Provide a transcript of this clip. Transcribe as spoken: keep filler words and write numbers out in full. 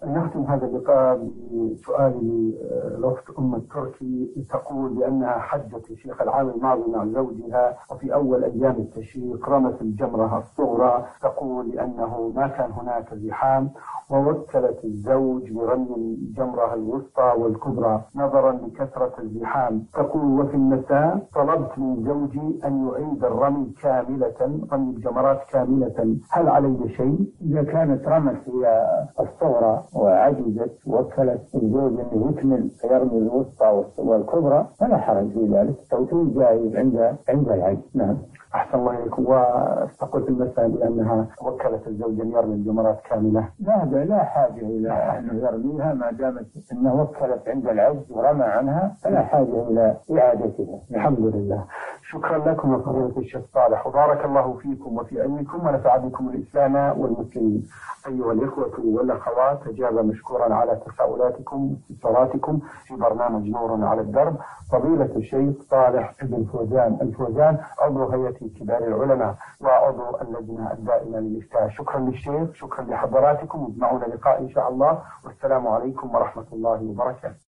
نختم هذا اللقاء بسؤال الأخت أم التركي، تقول بأنها حجت الشيخ العام الماضي مع زوجها، وفي أول أيام التشريق رمت الجمرة الصغرى، تقول لأنه ما كان هناك زحام، ووكلت الزوج برمي الجمرة الوسطى والكبرى نظرا لكثرة الزحام. تقول وفي المساء طلبت من زوجي أن يعيد الرمي كاملة، رمي الجمرات كاملة، هل علي شيء؟ إذا كانت رمت هي الصغرى وعجزت وكلت الزوج أنه يكمل يرمي الوسطى والكبرى فلا حرج في ذلك، توكيل جائز عند عند العجز. نعم. أحسن الله إليكم. واستقل في المسألة بأنها وكلت الزوج أن يرمي الجمرات كاملة. لا لا حاجة إلى أنه يرميها ما دامت أنه وكلت عند العجز ورمى عنها، فلا حاجة إلى إعادتها. الحمد لله. شكرا لكم يا فضيلة الشيخ صالح، وبارك الله فيكم وفي علمكم، ونفع بكم الإسلام والمسلمين. أيها الإخوة والأخوات، أجاب مشكورا على تساؤلاتكم واستفساراتكم في برنامج نور على الدرب فضيلة الشيخ صالح بن فوزان الفوزان، عضو هيئة كبار العلماء وعضو اللجنة الدائمة للإفتاء. شكرا للشيخ، شكرا لحضراتكم، نجمعنا لقاء إن شاء الله، والسلام عليكم ورحمة الله وبركاته.